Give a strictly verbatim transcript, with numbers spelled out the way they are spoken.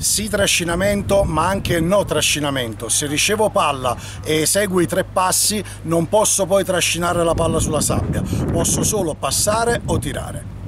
sì trascinamento ma anche no trascinamento. Se ricevo palla e eseguo i tre passi non posso poi trascinare la palla sulla sabbia, posso solo passare o tirare.